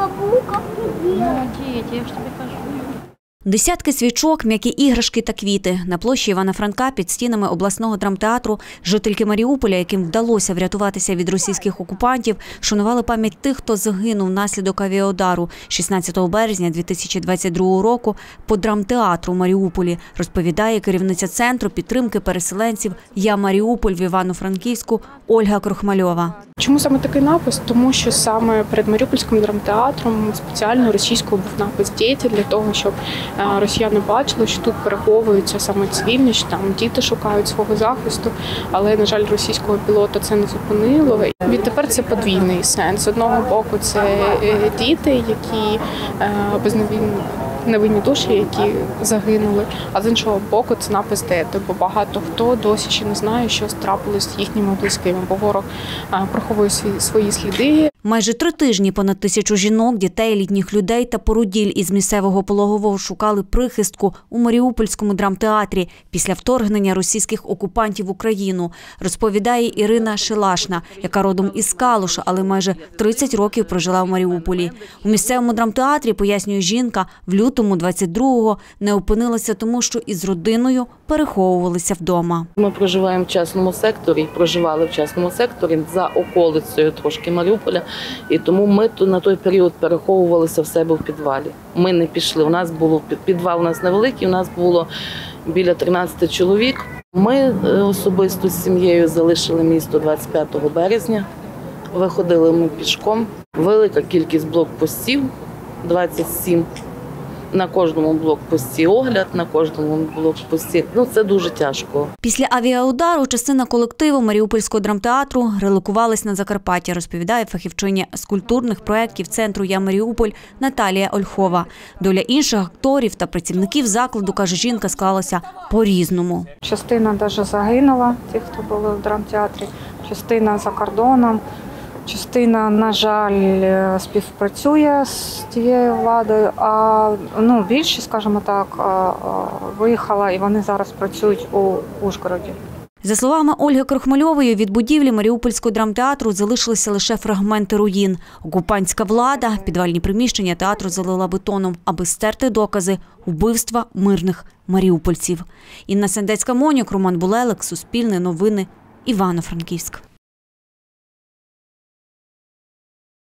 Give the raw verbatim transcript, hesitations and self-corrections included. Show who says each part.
Speaker 1: Молодець, я ж тобі кажу.
Speaker 2: Десятки свічок, м'які іграшки та квіти. На площі Івана Франка під стінами обласного драмтеатру жительки Маріуполя, яким вдалося врятуватися від російських окупантів, шанували пам'ять тих, хто загинув внаслідок авіаудару шістнадцятого березня дві тисячі двадцять другого року по драмтеатру в Маріуполі, розповідає керівниця Центру підтримки переселенців «Я Маріуполь» в Івано-Франківську Ольга Крохмальова.
Speaker 3: Чому саме такий напис? Тому що саме перед Маріупольським драмтеатром спеціально російською був напис «Діти» для того, щоб росіяни бачили, що тут переховуються саме цивільні, що там діти шукають свого захисту, але, на жаль, російського пілота це не зупинило. Відтепер це подвійний сенс. З одного боку, це діти, які безневинні, невинні душі, які загинули, а з іншого боку, це напис «Дети», бо багато хто досі ще не знає, що трапилось з їхніми близькими, бо ворог приховує свої сліди.
Speaker 2: Майже три тижні понад тисячу жінок, дітей, літніх людей та породіль із місцевого пологового шукали прихистку у Маріупольському драмтеатрі після вторгнення російських окупантів в Україну, розповідає Ірина Шелашна, яка родом із Калуша, але майже тридцять років прожила в Маріуполі. У місцевому драмтеатрі, пояснює жінка, в лютому двадцять другого не опинилася тому, що із родиною переховувалися вдома.
Speaker 4: Ми проживаємо в частному секторі, проживали в частному секторі за околицею трошки Маріуполя. І тому ми на той період переховувалися в себе в підвалі. Ми не пішли. У нас було підвал, у нас невеликий, у нас було біля тринадцяти чоловік. Ми особисто з сім'єю залишили місто двадцять п'ятого березня. Виходили ми пішком. Велика кількість блокпостів, двадцять сім. На кожному блокпості огляд, на кожному блокпості. Ну, це дуже тяжко.
Speaker 2: Після авіаудару частина колективу Маріупольського драмтеатру релокувалась на Закарпаття, розповідає фахівчиня з культурних проєктів Центру «Я Маріуполь» Наталія Ольхова. Доля інших акторів та працівників закладу, каже жінка, склалася по-різному.
Speaker 5: Частина навіть загинула, ті, хто були в драмтеатрі, частина за кордоном. Частина, на жаль, співпрацює з тією владою, а ну, більше, скажімо так, виїхала і вони зараз працюють у Ужгороді.
Speaker 2: За словами Ольги Крохмальової, від будівлі Маріупольського драмтеатру залишилися лише фрагменти руїн. Окупантська влада підвальні приміщення театру залила бетоном, аби стерти докази вбивства мирних маріупольців. Інна Сендецька-Монюк, Роман Булелик, Суспільне новини, Івано-Франківськ.